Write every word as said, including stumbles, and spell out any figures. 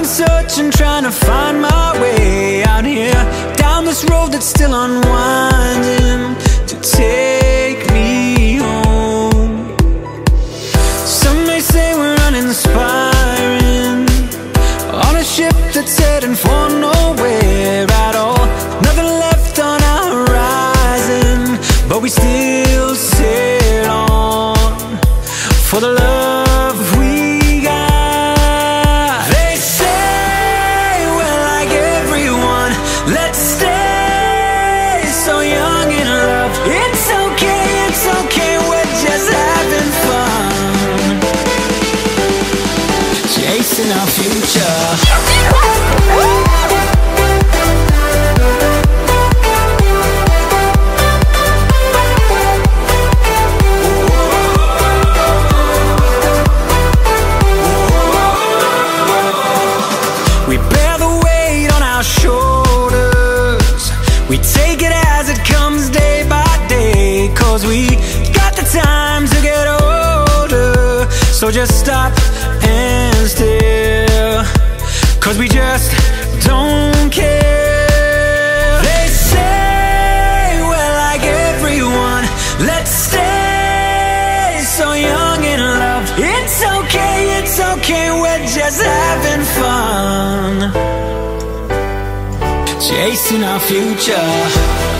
searching, trying to find my way out here, down this road that's still unwinding to take me home. Some may say we're uninspiring, on a ship that's heading for nowhere at all. Nothing left on our horizon, but we still sail on for the love we got. They say we're like everyone, let's stay so young in love. It's okay, it's okay, we're just having fun, chasing our future. We take it as it comes day by day, cause we got the time to get older. So just stop and stare, cause we just don't care. They say we're like everyone, let's stay so young in love. It's okay, it's okay, we're just having fun, chasing our future.